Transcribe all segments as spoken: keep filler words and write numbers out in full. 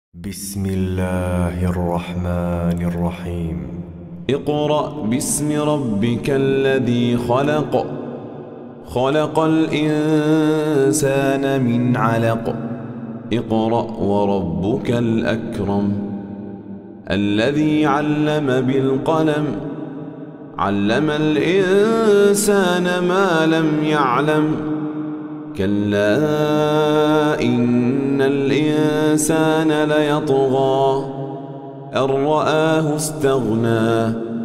بسم الله الرحمن الرحيم. اقرأ باسم ربك الذي خلق خلق الإنسان من علق اقرأ وربك الأكرم الذي علم بالقلم علم الإنسان ما لم يعلم كلا إن الإنسان ليطغى أن رآه استغنى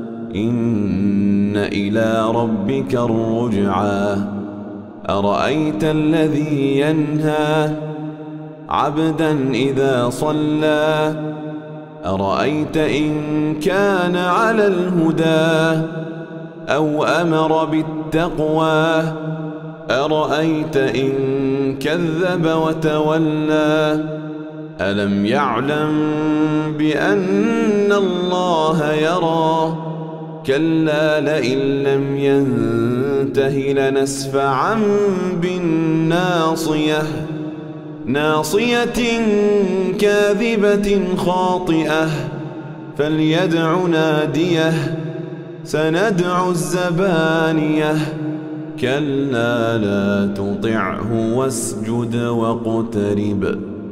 إن إلى ربك الرجعى أرأيت الذي ينهى عبدا إذا صلى أرأيت إن كان على الهدى أو أمر بالتقوى أرأيت إن كذب وتولى ألم يعلم بأن الله يرى كلا لئن لم ينته لنسفعا بالناصية ناصية كاذبة خاطئة فليدع ناديه سندع الزبانية كلا لا تطعه واسجد واقترب